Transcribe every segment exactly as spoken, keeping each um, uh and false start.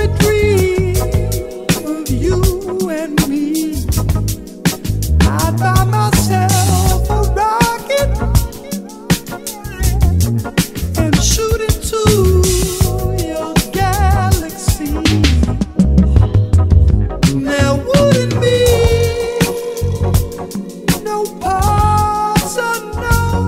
sweet dream of you and me. I'd buy myself a rocket and shoot into your galaxy. There wouldn't be no parts unknown.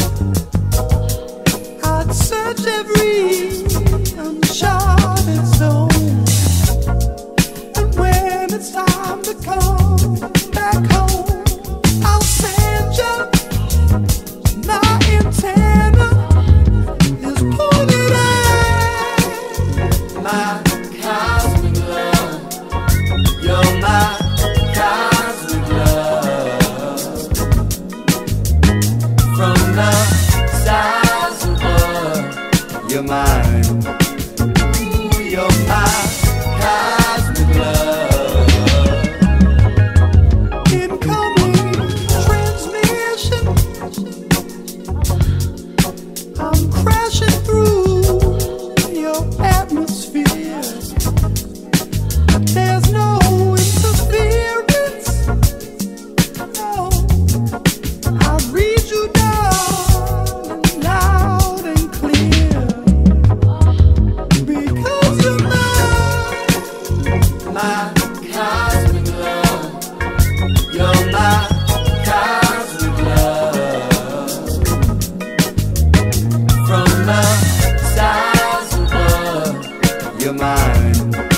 I'd search every uncharted zone, and when it's time to come back home, I'll send you my antenna is pointed at My cosmic love, you're my cosmic love. From the stars above, you're mine. Ooh, you're my cosmic love. incoming transmission. I'm crashing through your atmosphere. There's no interference. No, I read you down loud and clear. Because you're mine. My cosmic love, you're my cosmic love. From the stars above, you're mine.